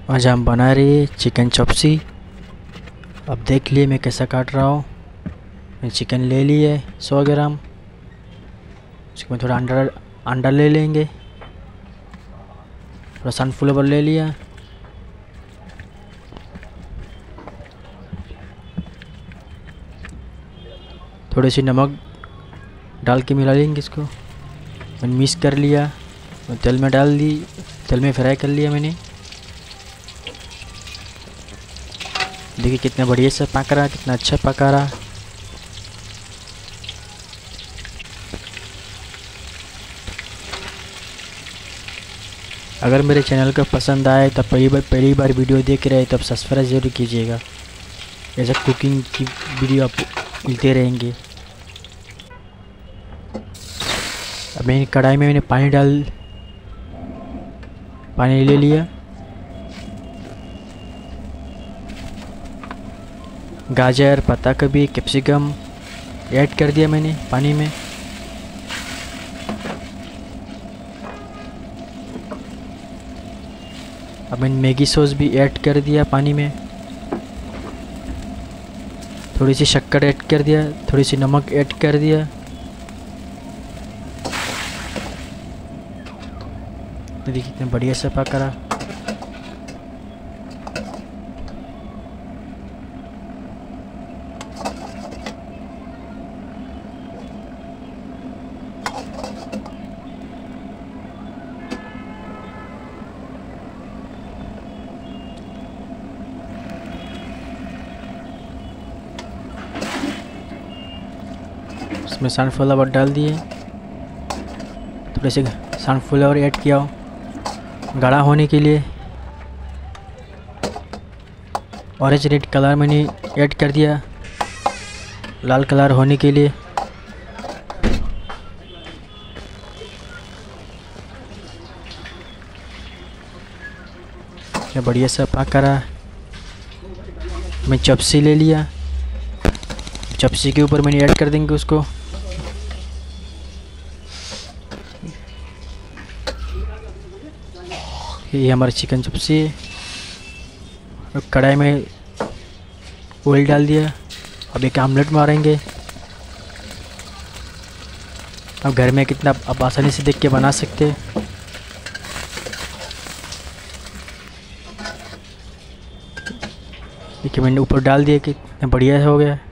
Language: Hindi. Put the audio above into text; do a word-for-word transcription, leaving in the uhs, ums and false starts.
आज हम बना रहे हैं चिकन चॉप्सी। अब देख लिए मैं कैसा काट रहा हूँ। मैं चिकन ले लिए सौ ग्राम। उसके बाद थोड़ा अंडा अंडा ले लेंगे। थोड़ा सनफ्लावर ले लिया। थोड़ी सी नमक डाल के मिला लेंगे इसको। मैंने मिक्स कर लिया और तेल में डाल दी। तेल में फ्राई कर लिया मैंने। देखिए कितना बढ़िया से पका रहा, कितना अच्छा पका रहा। अगर मेरे चैनल को पसंद आए तब पहली बार पहली बार वीडियो देख रहे हैं तब सब्सक्राइब जरूर कीजिएगा। ऐसा कुकिंग की वीडियो आपको मिलते रहेंगे। अब मैंने कढ़ाई में मैंने पानी डाल पानी ले लिया। गाजर, पत्ता गोभी, कैप्सिकम ऐड कर दिया मैंने पानी में। अब मैंने मैगी सॉस भी ऐड कर दिया पानी में। थोड़ी सी शक्कर ऐड कर दिया, थोड़ी सी नमक ऐड कर दिया। देखिए कितने बढ़िया से पका रहा। इसमें सनफ्लावर डाल दिए। थोड़े से सनफ्लावर ऐड किया गाढ़ा होने के लिए। ऑरेंज रेड कलर मैंने ऐड कर दिया लाल कलर होने के लिए। क्या बढ़िया सा पका रहा। मैं चॉप्सी ले लिया। चॉप्सी के ऊपर मैंने ऐड कर देंगे उसको। ये हमारा चिकन चॉप्सी है। और कढ़ाई में ऑयल डाल दिया। अब एक आमलेट मारेंगे। अब घर में कितना आप आसानी से देख के बना सकते हैं। देखिए मैंने ऊपर डाल दिया, कितना बढ़िया हो गया।